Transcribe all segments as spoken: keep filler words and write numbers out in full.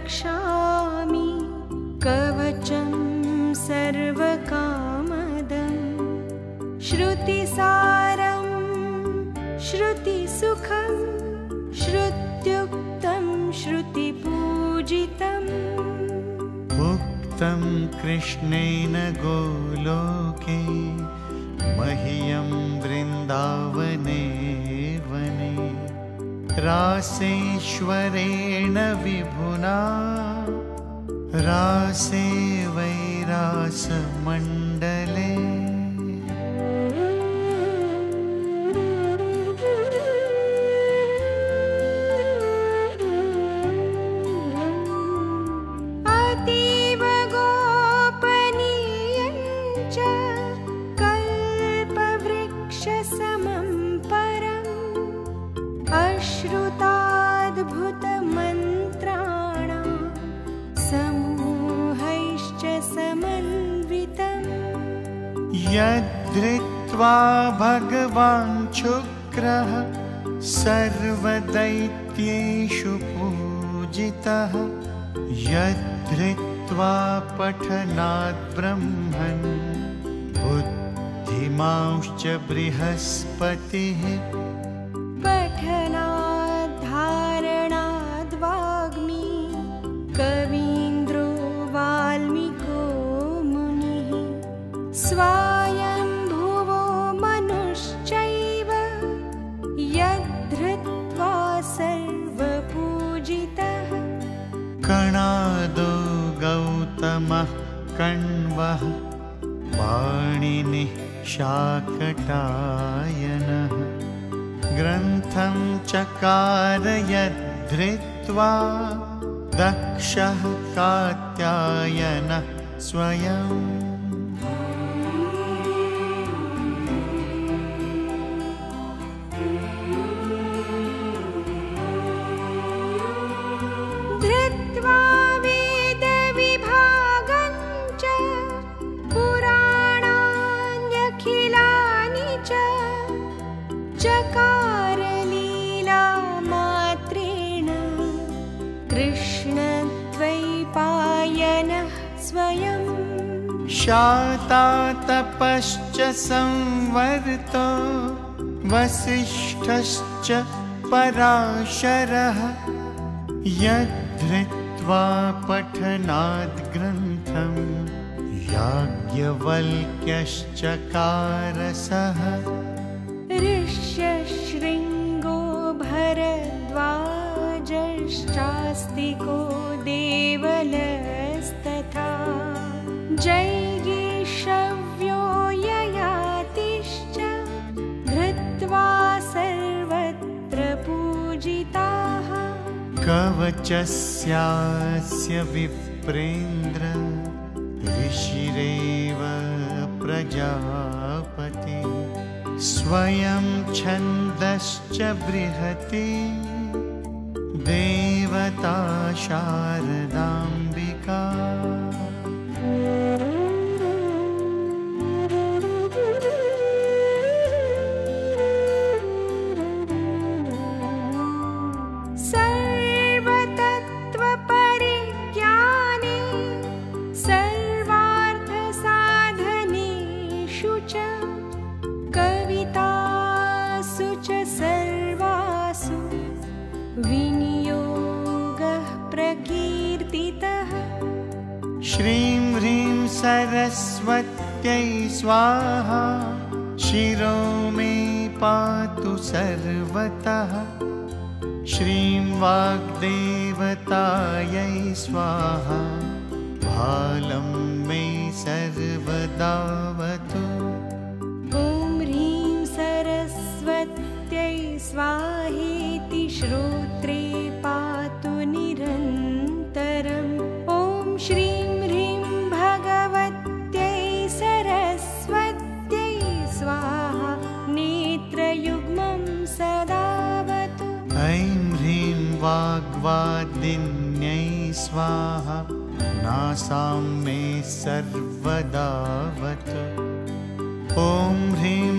रक्षामि कवचं सर्वकामदम् श्रुतिसारं श्रुतिसुखं श्रुत्युक्तं श्रुतिपूजितम् उक्तं कृष्णेन गोलोके मह्यं वृन्दावने वने रासेश्वरेण विभुना रासे वैरासमण्डले अतीव गोपनीयं च कल्पवृक्षसमं परम् अश्रुताद्भुतमन्त्राणां समूहैश्च समन्वितम् यद्धृत्वा भगवान् शुक्रः सर्वदैत्येषु पूजितः यद्धृत्वा पठनात् ब्रह्मन् बुद्धिमांश्च बृहस्पतिः पठनाद्धारणाद् वाग्मी कवीन्द्रो वाल्मीको मुनिः स्वायम्भुवो मनुश्चैव यद्धृत्वा सर्वपूजितः कणादो गौतमः कण्वः पाणिनिः शाकटायनः ग्रन्थं चकार यद्धृत्वा दक्षः कात्यायनः स्वयम् धृत्वा वेदविभागं च पुराणान्यखिलानि च चकार लीलामात्रेण कृष्णद्वैपायनः स्वयम् शातातपश्च संवर्तो वसिष्ठश्च पराशरः यद्धृत्वा पठनाद् ग्रन्थं याज्ञवल्क्यश्चकारसः ऋष्यशृङ्गो भरद्वाजश्चास्तिको देवलस्तथा जैगीषव्यो ययातिश्च धृत्वा सर्वत्र पूजिताः कवचस्यास्य विप्रेन्द्र ऋषिरेव प्रजापति स्वयं छन्दश्च बृहति देवता शारदाम्बिका सर्वतत्त्वपरिज्ञाने सर्वार्थसाधनेषु च कवितासु च सर्वासु विनियोगः प्रकीर्तितः श्रीं ह्रीं सरस्वत्यै स्वाहा शिरो मे पातु सर्वतः श्रीं वाग्देवतायै स्वाहा भालं मे सर्वदावतु ॐ ह्रीं सरस्वत्यै स्वाहेति श्रोत्रे पातु निरन्तरम् ॐ श्रीं ह्रीं भगवत्यै सरस्वत्यै स्वाहा नेत्रयुग्मं सदावतु ऐं ह्रीं वाग्वादिन्यै स्वाहा नासां मे सर्वदावतु ॐ ह्रीं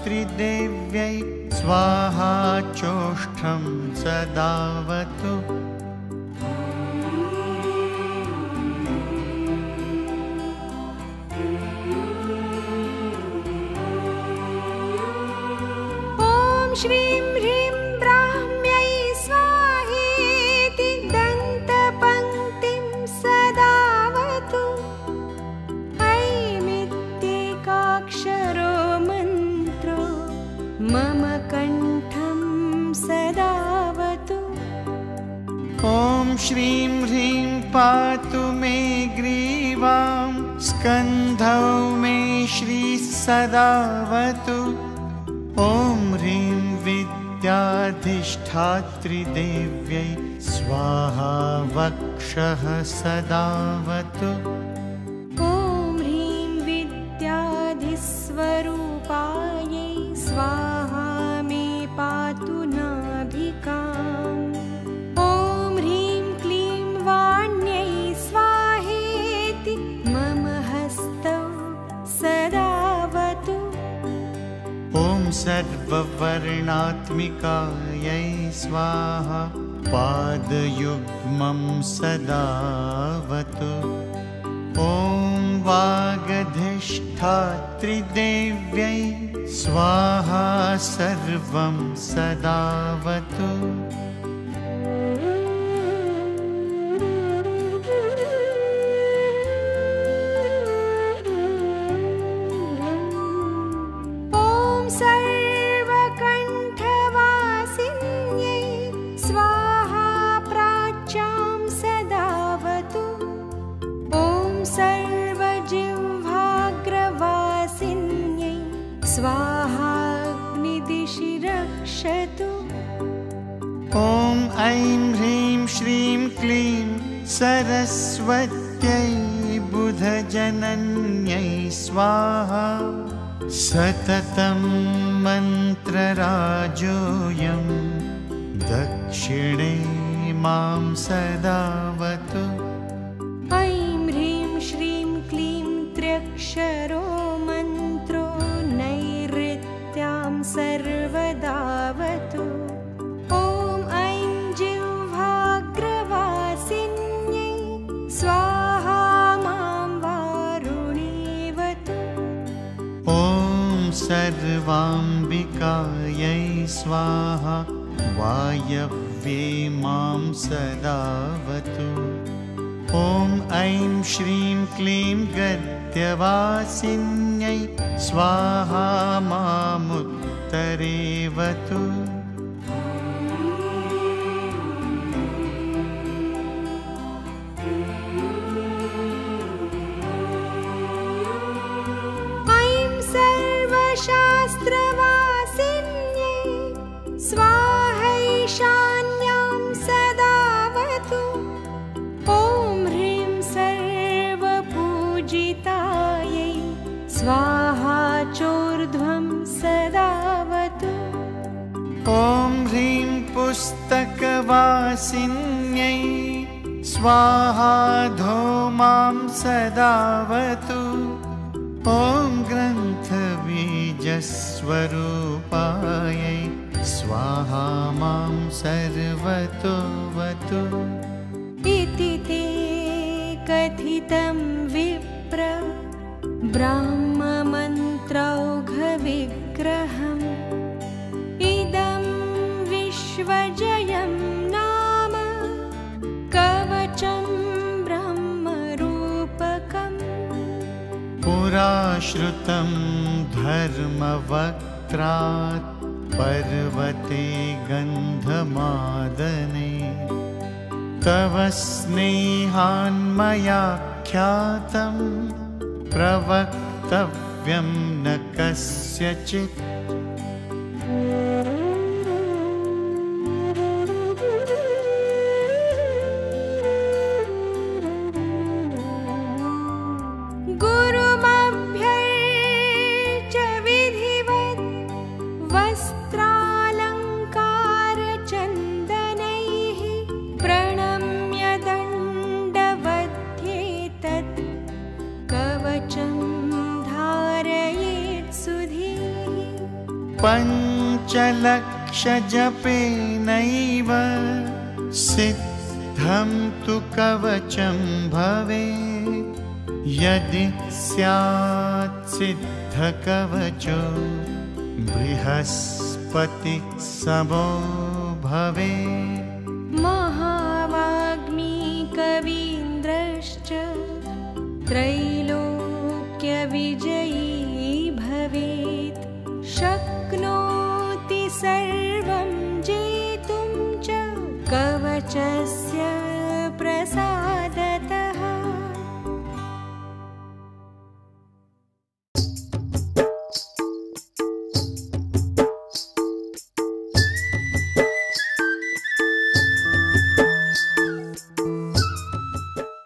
विद्याधिष्ठात्रिदेव्यै स्वाहा चोष्ठं सदावतु श्रीं ह्रीं ब्राह्म्यै स्वाहेति दन्तपङ्क्तिं सदावतु। ऐमित्येकाक्षरो मन्त्रो मम कण्ठं सदावतु। ॐ श्रीं ह्रीं पातु मे ग्रीवां स्कन्धौ मे श्री सदावतु। ॐ ह्रीं विद्याधिष्ठात्रि देव्यै स्वाहा वक्षः सदावतु। ॐ ह्रीं विद्याधिस्वरूपायै स्वाहा मे पातु नाभिकाम्। ॐ ह्रीं क्लीं वाण्यै स्वाहेति मम हस्तौ सदावतु। ॐ सर्ववर्णात्मिकायै स्वाहा पादयुग्मं सदावतु। ॐ वागधिष्ठात्रिदेव्यै स्वाहा सर्वं सदावतु। सर्वकण्ठवासिन्यै स्वाहा प्राच्यां सदावतु। ॐ सर्वजिह्वाग्रवासिन्यै स्वाहाग्निदिशि रक्षतु। ॐ ऐं ह्रीं श्रीं क्लीं सरस्वत्यै बुधजनन्यै स्वाहा। सततं मन्त्रराजोऽयं दक्षिणे मां सदावतु। ऐं ह्रीं श्रीं क्लीं त्र्यक्षरो मन्त्रो नैऋत्यां सर्वदावतु। ॐ ऐं जिह्वाग्रवासिन्यै स्वाहा मां वारुणीवतु। ॐ सर्वाम्बिकायै स्वाहा वायव्ये मां सदावतु। ॐ ऐं श्रीं क्लीं गद्यवासिन्यै स्वाहा मामुत्तरेवतु। शास्त्रवासिन्यै स्वाहैशान्यां सदावतु। ॐ ह्रीं सर्वपूजितायै स्वाहा चोर्ध्वं सदावतु। ॐ ह्रीं पुस्तकवासिन्यै स्वाहा धौमां सदावतु। ॐ ग्रन्थबीजस्वरूपायै स्वाहा मां सर्वतोवतु। इति ते कथितं विप्र ब्राह्ममन्त्रौघविग्रहम्। इदं विश्वजयं नाम कवचं ब्रह्मरूपकम्। पुराश्रुतं धर्मवक्त्रात् पर्वते गन्धमादने। तव स्नेहान्मया ख्यातं प्रवक्तव्यं न कस्यचित्। पञ्चलक्षजपेनैव सिद्धं तु कवचं भवेत्। यदि स्यात् सिद्धकवचो बृहस्पतिर्भवेत्। बृहस्पति समो भवे महावाग्मी कवीन्द्रश्च त्रैलोक्यविजयी भवेत् शक्नोति सर्वं जेतुं च कवचस्य प्रसादेन